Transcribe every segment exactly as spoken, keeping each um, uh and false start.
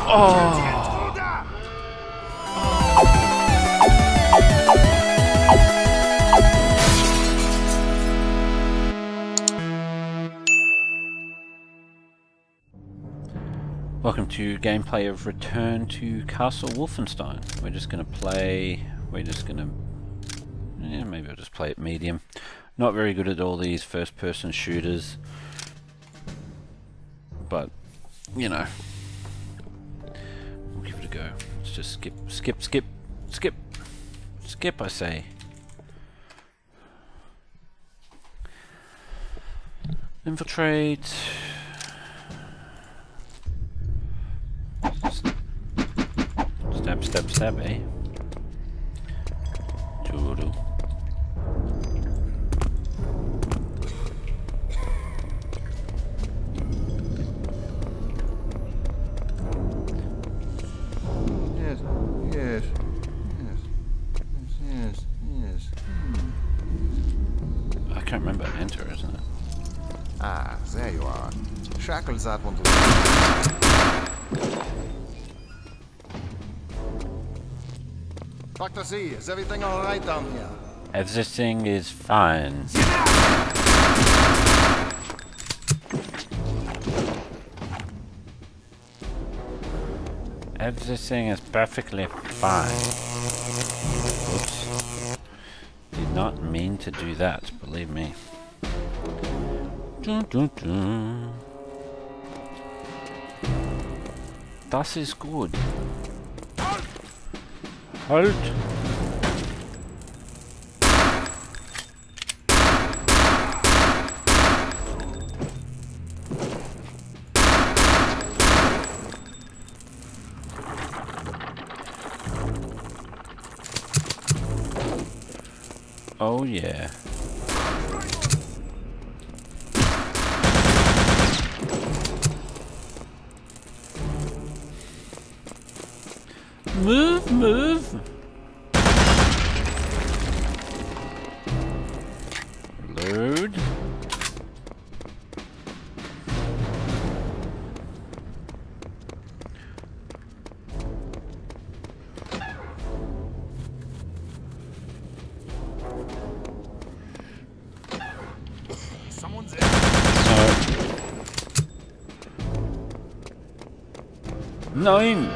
Oh! Welcome to gameplay of Return to Castle Wolfenstein. We're just going to play, we're just going to, yeah, maybe I'll just play it medium. Not very good at all these first person shooters, but, you know, we'll give it a go. Let's just skip, skip, skip, skip, skip, I say. Infiltrate. Stab, stab, stab, eh? Doo-doo. Yes, yes, yes, yes, yes. Hmm. I can't remember enter, isn't it? Ah, there you are. Shackle that one to Doctor Z, is everything all right down here? Everything is fine. Everything is perfectly fine. Oops. Did not mean to do that, believe me. Dun, dun, dun. Das ist gut. Halt! Oh yeah. Move, move. Load. Someone's in. No. Nein.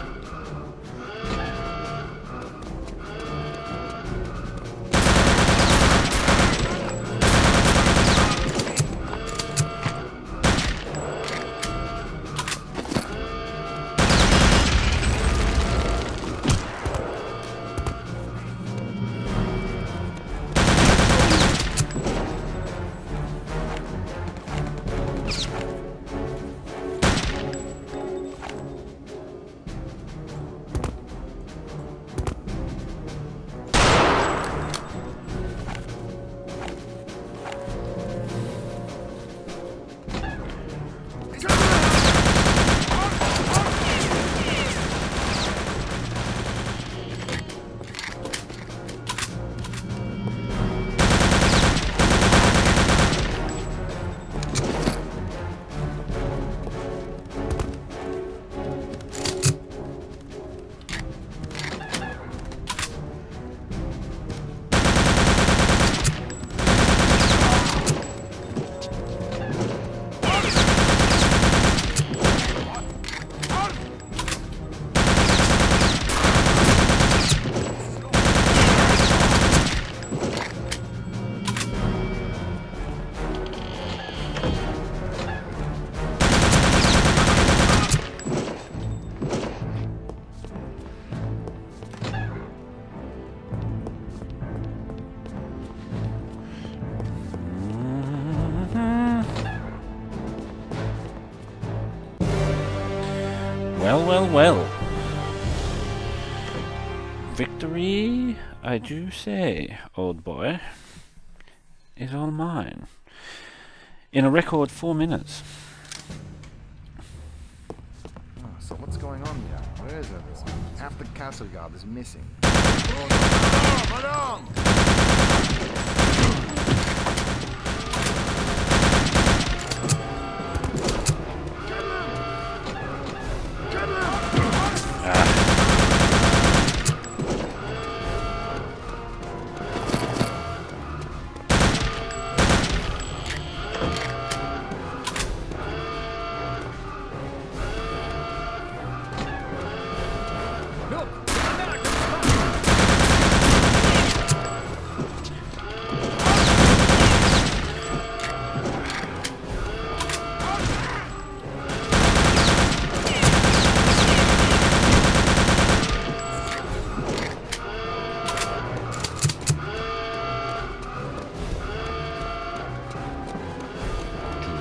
Well, well, well. Victory, I do say, old boy, is all mine. In a record four minutes. Oh, so what's going on here? Where is everyone? Half the castle guard is missing. Come on!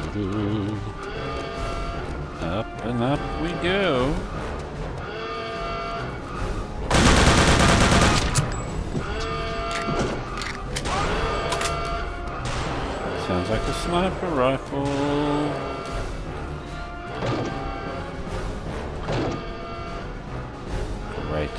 Up and up we go. Sounds like a sniper rifle. Great.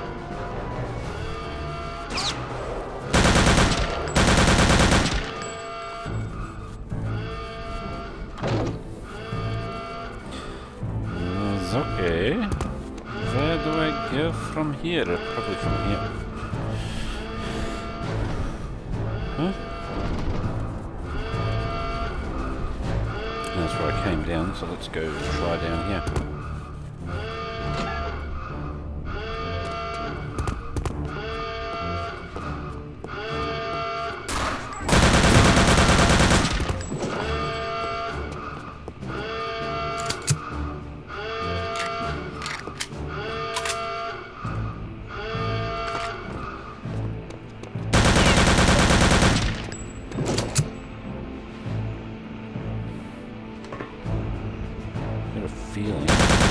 Okay. Where do I go from here? Probably from here. Huh? That's where I came down, so let's go try down here. Feeling.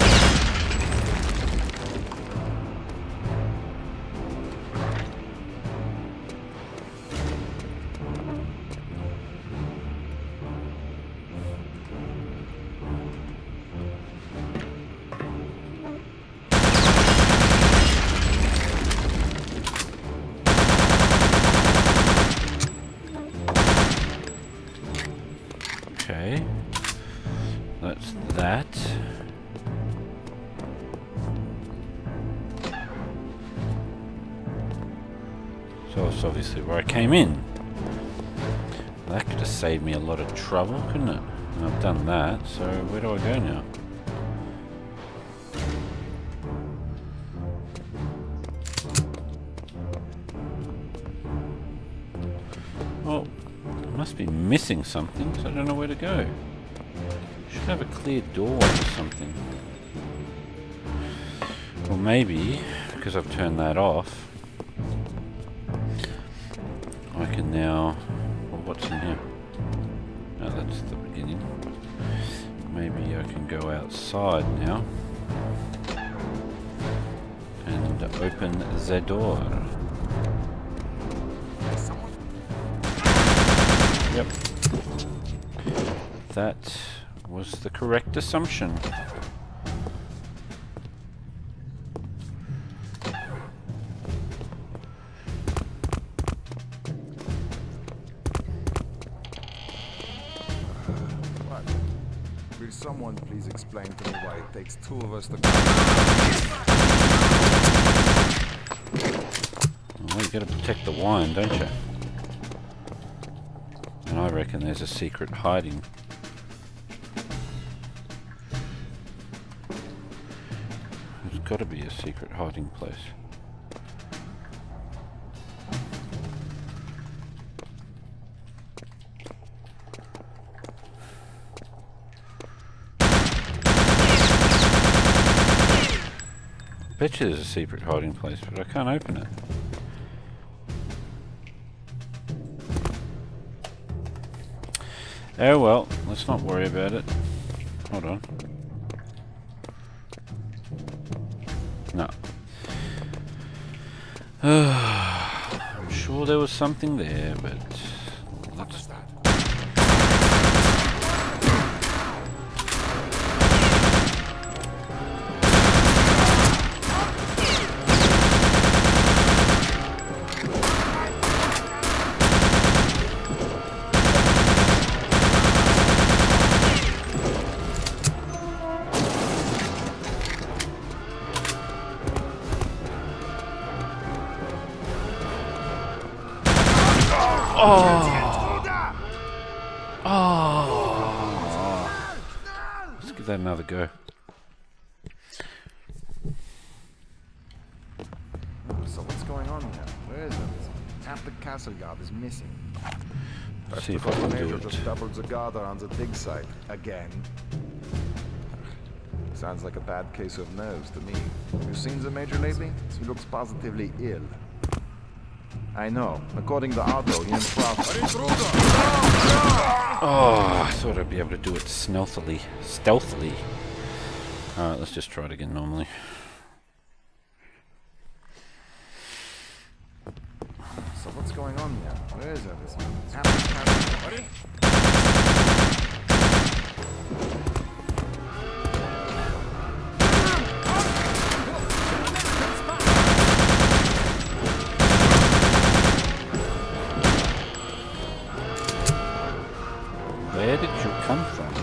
Okay, that's that. So it's obviously where I came in. That could have saved me a lot of trouble, couldn't it? And I've done that, so where do I go now? Well, I must be missing something, so I don't know where to go. Should have a clear door or something. Or maybe, because I've turned that off, I can now... Well, what's in here? No, that's the beginning. Maybe I can go outside now and open the door. Yep. That was the correct assumption. Will someone please explain to me why it takes two of us to... Well, you gotta protect the wine, don't you? And I reckon there's a secret hiding. There's gotta be a secret hiding place. I bet you there's a secret hiding place, but I can't open it. Oh well, let's not worry about it. Hold on. No. I'm sure there was something there, but let's... Oh! Oh! Let's give that another go. So what's going on here? Where is everything? Half the castle guard is missing. Let's see if I can do it. Just doubled the guard on the dig site again. Sounds like a bad case of nerves to me. Have you seen the major lately? He looks positively ill. I know. According to Otto, he and Prof... Oh, I thought thought I'd be able to do it stealthily. Stealthily. Alright, let's just try it again normally. So what's going on here? Where is everything? It's happening, happening. Ready? Where did you come from?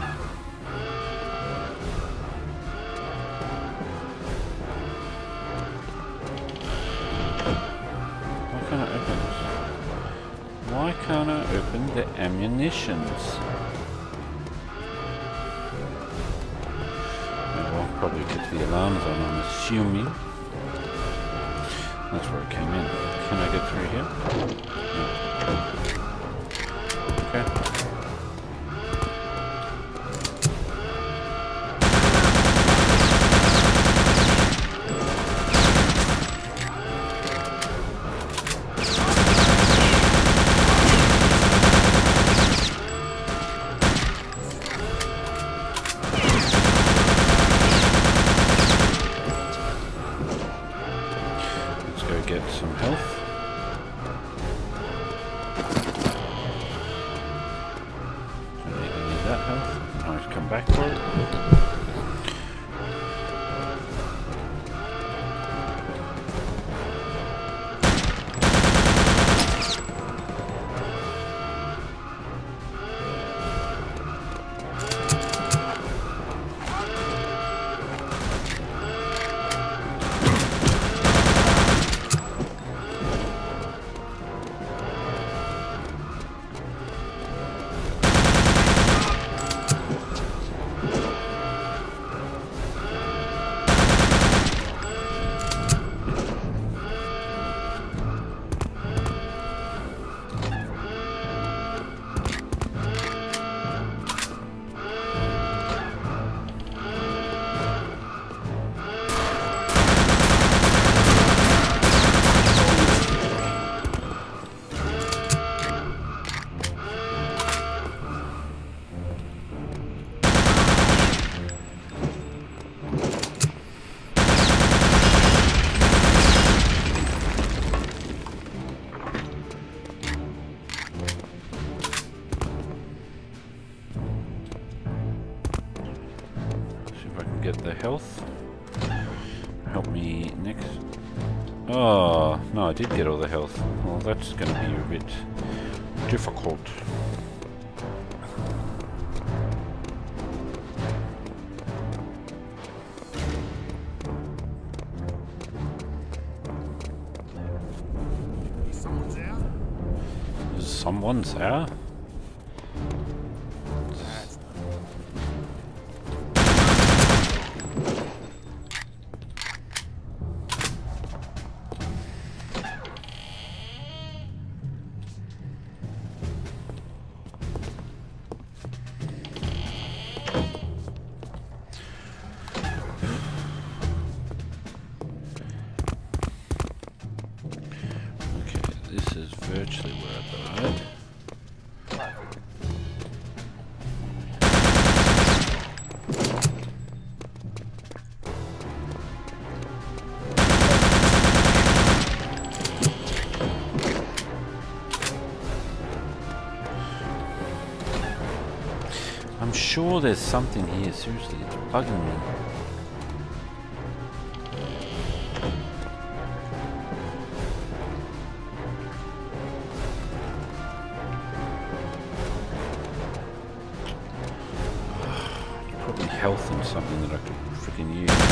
Why can't I open this? Why can't I open the ammunitions? Well, probably because the alarm's on, I'm assuming. That's where it came in. Can I get through here? No. Okay. Get some health. I need to need that health. I have to come back for it. Get the health. Help me next. Oh, no, I did get all the health. Well, that's going to be a bit difficult. Someone's out? Someone's there? This is virtually where I died. I'm sure there's something here, seriously, it's bugging me. Health and something that I could freaking use.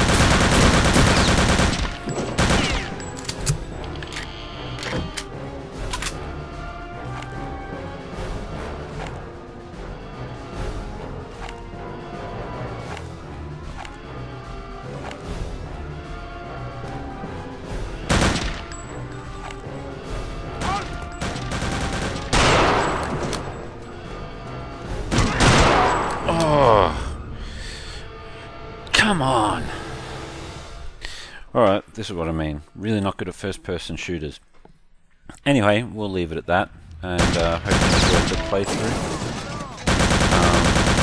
Come on! Alright, this is what I mean. Really not good at first person shooters. Anyway, we'll leave it at that, and uh, hope you enjoyed the playthrough. Um,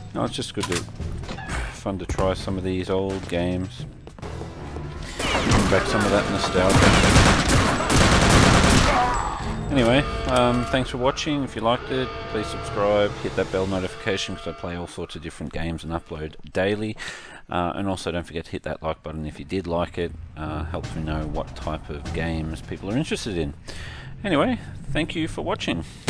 No, it's just good to fun to try some of these old games. Bring back some of that nostalgia. Anyway, um, thanks for watching. If you liked it, please subscribe, hit that bell notification because I play all sorts of different games and upload daily. Uh, and also don't forget to hit that like button if you did like it. Uh, helps me know what type of games people are interested in. Anyway, thank you for watching.